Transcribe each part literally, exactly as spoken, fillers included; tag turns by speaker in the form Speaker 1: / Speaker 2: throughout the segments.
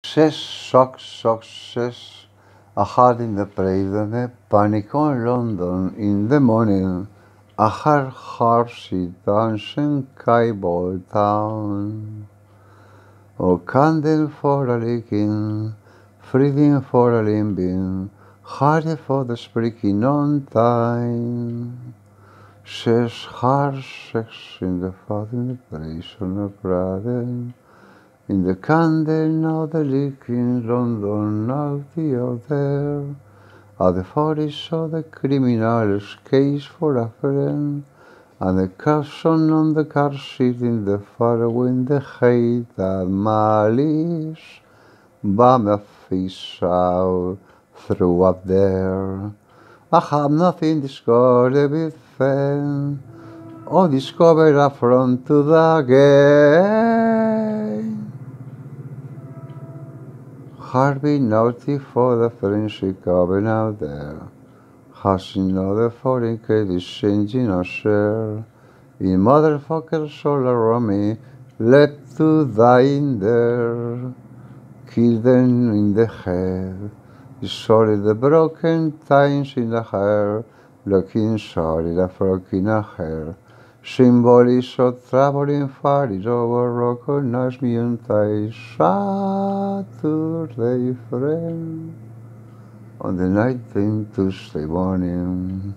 Speaker 1: Zes, zak, zak, zes. I had in the prayer, panic on London in the morning. I had heartsy dancing Cable Town. Oh, candle for a licking, freedom for a limbing, hardy for the sprigging on time. Says hard sex in the father in the place on the brother. In the candle now the licking London now the other. At the forest of the criminal's case for a friend. And the caption on the car seat in the far window hate that malice by my face out through up there. I have nothing discovered with fan or discover a front to the game. Harvey naughty for the forensic oven out there. Has another foreign credit changing a share. In motherfuckers all around me, left to die in there. Kill them in the head. Sorry the broken times in the hair. Looking sorry the frog in the hair. Symbol is so traveling far is over. Recognize me and I Saturday friend. On the nineteenth Tuesday morning.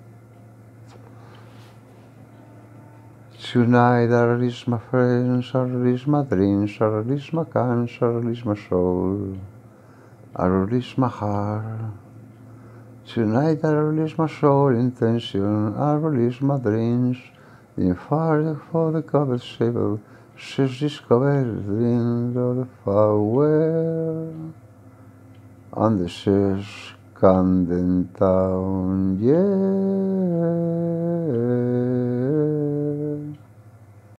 Speaker 1: Tonight I release my friends, I release my dreams, I release my cancer, I release my soul, I release my heart. Tonight I release my soul intention, I release my dreams. In fire for the covered sable, she's discovered dreams of the fire. And the she's Camden Town, yeah.